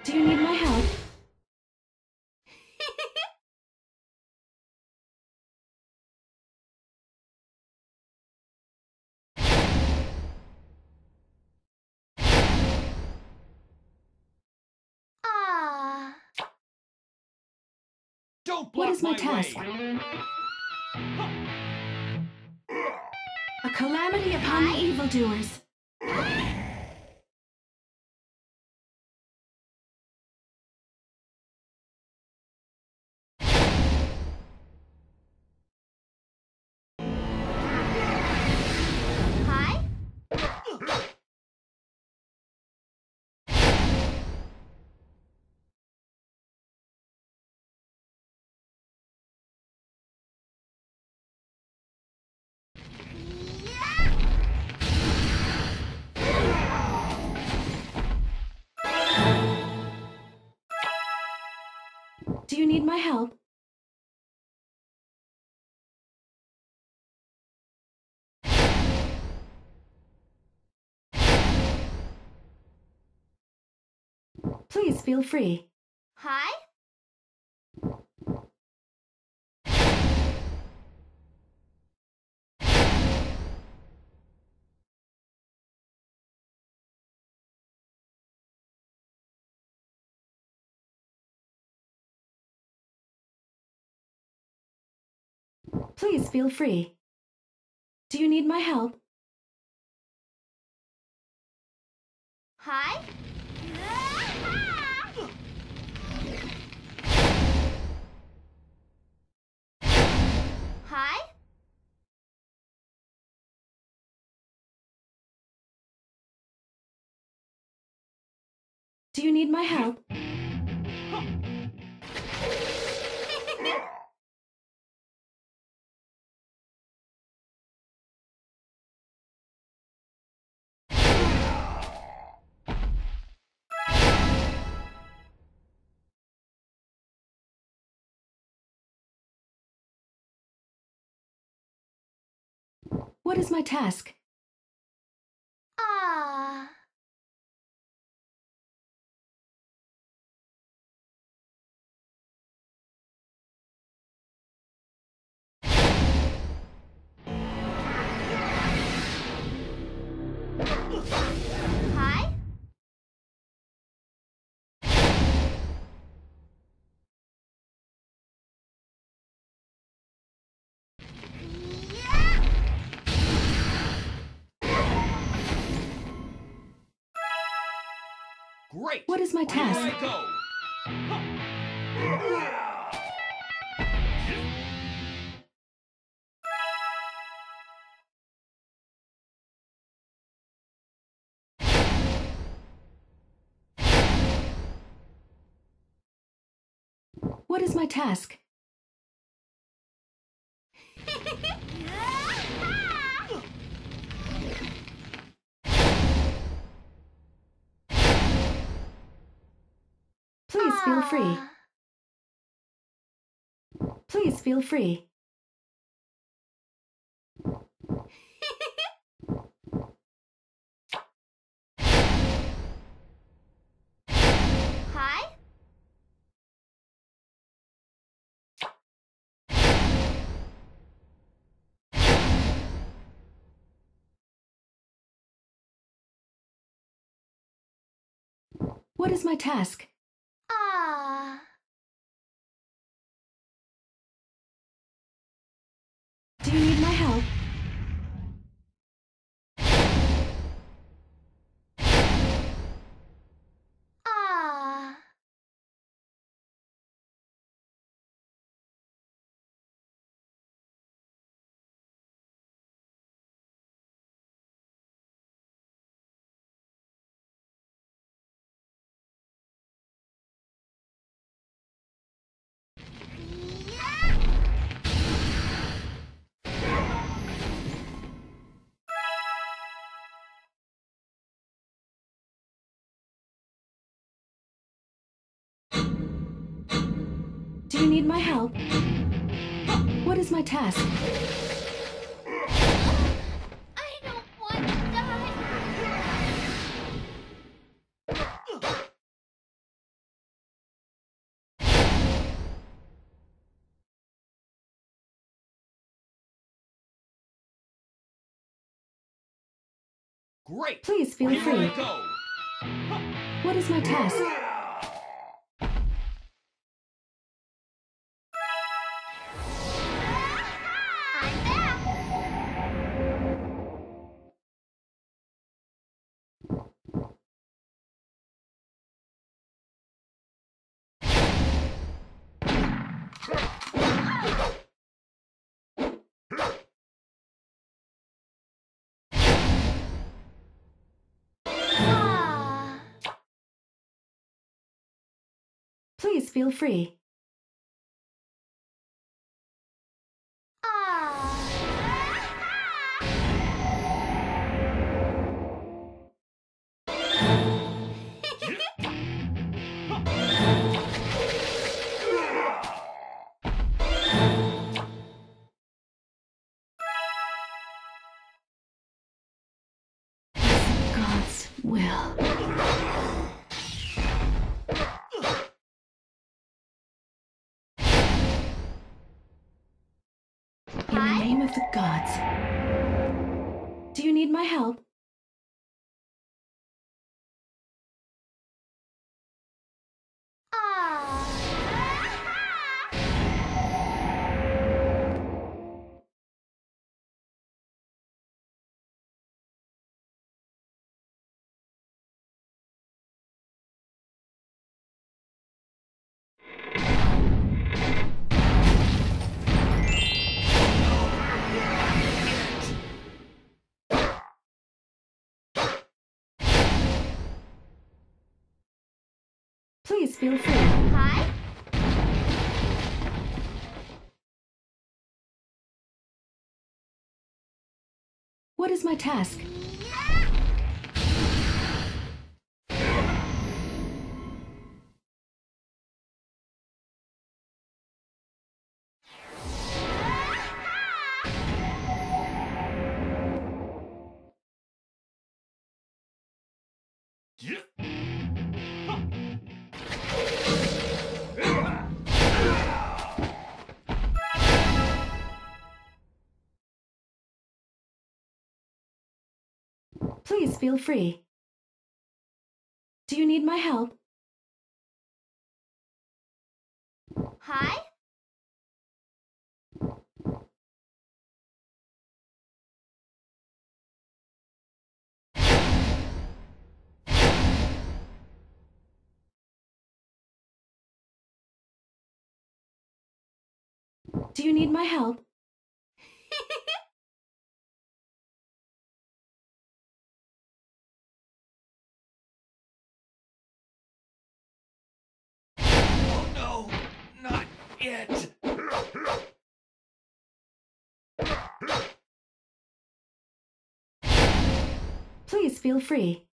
Do you need my help? Ah. Don't block What is my way. task? A calamity upon the evildoers. Hi. Do you need my help? Please feel free. Hi. Please feel free. Do you need my help? Hi. Hi. Do you need my help? What is my task? Ah. Hi. Great. What is my Where do you task? wanna What is my task? Please feel free. Please feel free. Hi. What is my task? Ah. Do you need my help? Ah. Do you need my help? What is my task? I don't want to die. Great! Please feel Here free. I go! What is my task? I'm back. Ah. Please feel free. God's will. In the name of the gods. Do you need my help? Please feel free. Hi. What is my task? Please feel free. Do you need my help? Hi. Do you need my help? Oh no! Not yet! Please feel free.